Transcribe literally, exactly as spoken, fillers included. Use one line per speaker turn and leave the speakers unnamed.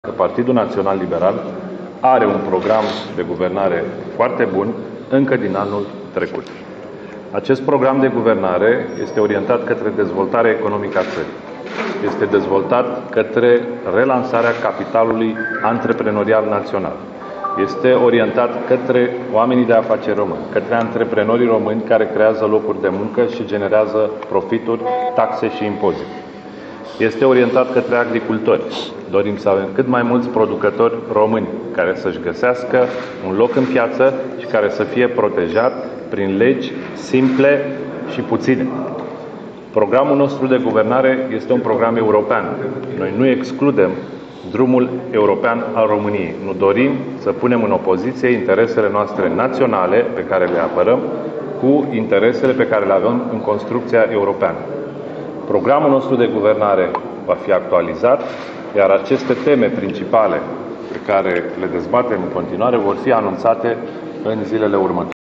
că Partidul Național Liberal are un program de guvernare foarte bun încă din anul trecut. Acest program de guvernare este orientat către dezvoltarea economică a țării. Este dezvoltat către relansarea capitalului antreprenorial național. Este orientat către oamenii de afaceri români, către antreprenorii români care creează locuri de muncă și generează profituri, taxe și impozite. Este orientat către agricultori. Dorim să avem cât mai mulți producători români care să-și găsească un loc în piață și care să fie protejat prin legi simple și puține. Programul nostru de guvernare este un program european. Noi nu excludem drumul european al României. Nu dorim să punem în opoziție interesele noastre naționale pe care le apărăm cu interesele pe care le avem în construcția europeană. Programul nostru de guvernare va fi actualizat, iar aceste teme principale pe care le dezbatem în continuare vor fi anunțate în zilele următoare.